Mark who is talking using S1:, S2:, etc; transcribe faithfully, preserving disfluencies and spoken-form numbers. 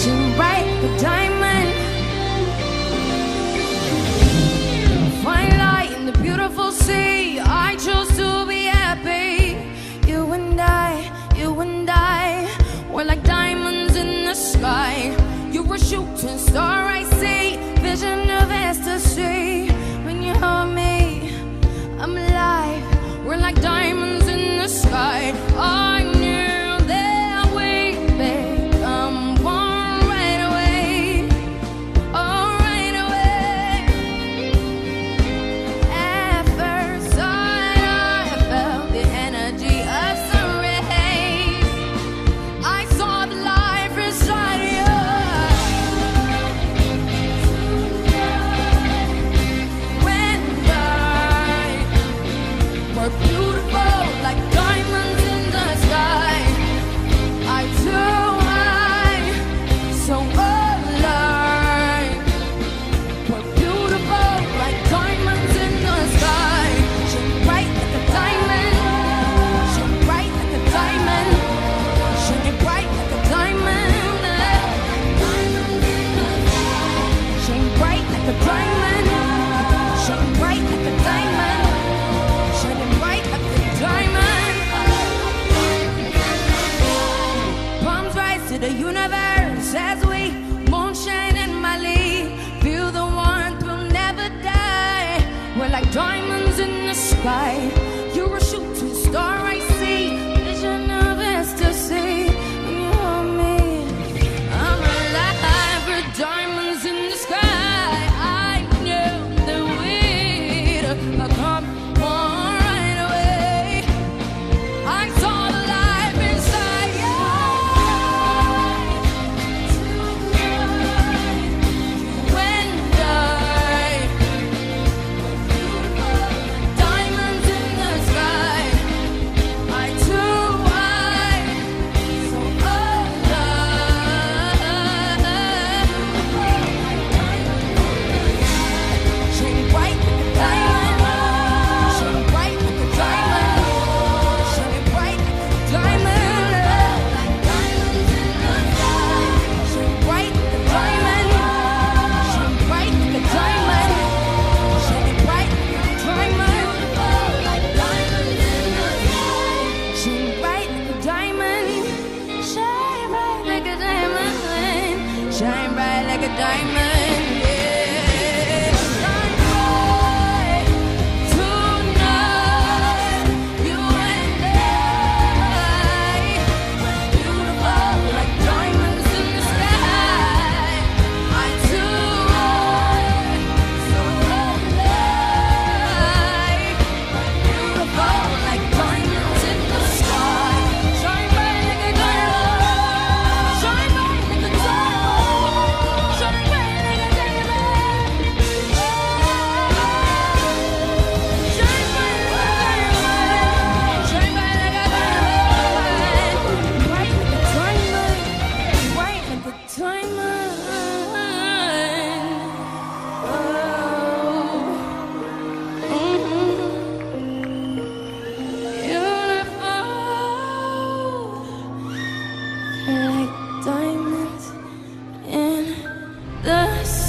S1: shine bright like a diamond. Fine light in the beautiful sea. I chose to be happy. You and I, you and I, we're like diamonds in the sky. You're a shooting star I see, vision of ecstasy. When you hold me, I'm alive. We're like diamonds in the sky. I knew that we'd become one right away. Oh, right away. At first sight, I felt the energy of sun rays. I saw the life inside you. When I were beautiful like diamonds in the sky. I too high, so alive. We're beautiful like diamonds in the sky. Shine bright like a diamond. Shine bright like a diamond. Shine bright like a diamond. Shine bright like a diamond. Shine bright like a diamond. Shining bright like a diamond. Palms rise to the universe as we moonshine in Mali. Feel the warmth, we'll never die. We're like diamonds in the sky. You're a shooting star I see, vision of ecstasy. When you hold me, I'm alive. We're diamonds in the sky. I knew that we'd come one right away. I saw the life inside you. When I diamonds in the sky, I too high, so alive. Shine bright like a diamond. Shine bright like a diamond. Shine bright like a diamond. Like diamonds in the sky. Shine bright like a diamond. Shine bright like a diamond. Shine bright like a diamond. Like diamonds in the sky. Shine bright like a diamond. Shine bright like a diamond. Shine bright like a diamond. Yeah. Shine bright tonight. You and I, we're beautiful like diamonds in the sky. I too high, so alive. We're beautiful like diamonds in the sky. Shine bright like a diamond. Shine bright like a diamond. Shine bright like a diamond. Shine bright like a diamond. Shine bright like a diamond. Bright like a diamond. Bright like a diamond. Oh. Beautiful like diamonds in the